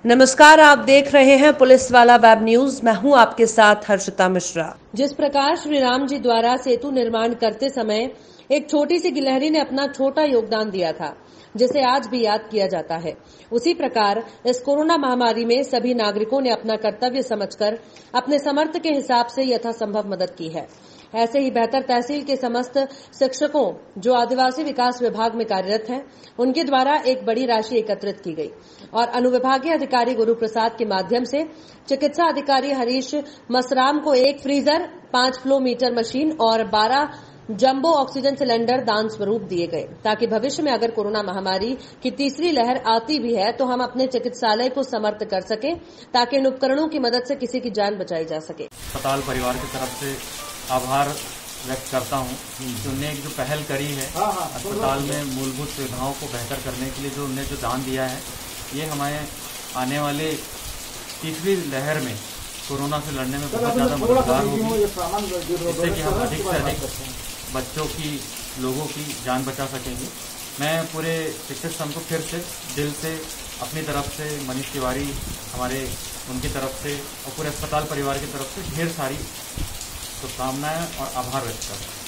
नमस्कार, आप देख रहे हैं पुलिस वाला वेब न्यूज। मैं हूं आपके साथ हर्षिता मिश्रा। जिस प्रकार श्री राम जी द्वारा सेतु निर्माण करते समय एक छोटी सी गिलहरी ने अपना छोटा योगदान दिया था, जिसे आज भी याद किया जाता है, उसी प्रकार इस कोरोना महामारी में सभी नागरिकों ने अपना कर्तव्य समझकर अपने समर्थ के हिसाब से यथासंभव मदद की है। ऐसे ही बेहतर तहसील के समस्त शिक्षकों जो आदिवासी विकास विभाग में कार्यरत हैं, उनके द्वारा एक बड़ी राशि एकत्रित की गई और अनुविभागीय अधिकारी गुरु प्रसाद के माध्यम से चिकित्सा अधिकारी हरीश मसराम को एक फ्रीजर, 5 फ्लो मीटर मशीन और 12 जंबो ऑक्सीजन सिलेंडर दान स्वरूप दिए गए, ताकि भविष्य में अगर कोरोना महामारी की तीसरी लहर आती भी है तो हम अपने चिकित्सालय को समर्थ कर सके, ताकि इन उपकरणों की मदद से किसी की जान बचाई जा सके। अस्पताल परिवार की तरफ से आभार व्यक्त करता हूं कि उन्होंने एक जो पहल करी है अस्पताल में मूलभूत सुविधाओं को बेहतर करने के लिए जो उन्होंने जो दान दिया है, ये हमें आने वाले तीसरी लहर में कोरोना से लड़ने में बहुत ज़्यादा मददगार होगी, जिससे कि हम अधिक से अधिक बच्चों की, लोगों की जान बचा सकेंगे। मैं पूरे शिक्षक संघ को फिर से दिल से अपनी तरफ से, मनीष तिवारी हमारे, उनकी तरफ से और पूरे अस्पताल परिवार की तरफ से ढेर सारी शुभकामनाएं और आभार व्यक्त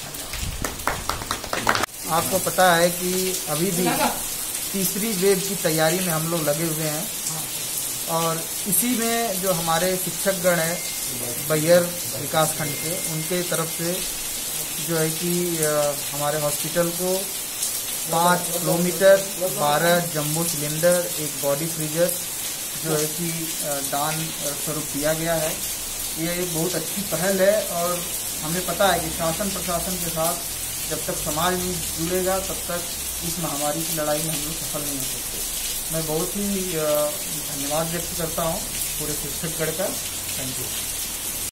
करता हूं। आपको पता है कि अभी भी तीसरी वेव की तैयारी में हम लोग लगे हुए हैं और इसी में जो हमारे शिक्षकगण हैं बैयर विकासखंड के, उनके तरफ से जो है कि हमारे हॉस्पिटल को 5 किलोमीटर, 12 जंबो सिलेंडर, एक बॉडी फ्रीजर जो है कि दान स्वरूप दिया गया है। ये एक बहुत अच्छी पहल है और हमें पता है कि शासन प्रशासन के साथ जब तक समाज नहीं जुड़ेगा तब तक इस महामारी की लड़ाई में हम लोग सफल नहीं हो सकते। मैं बहुत ही धन्यवाद व्यक्त करता हूँ पूरे शिक्षकगण का। Thank you.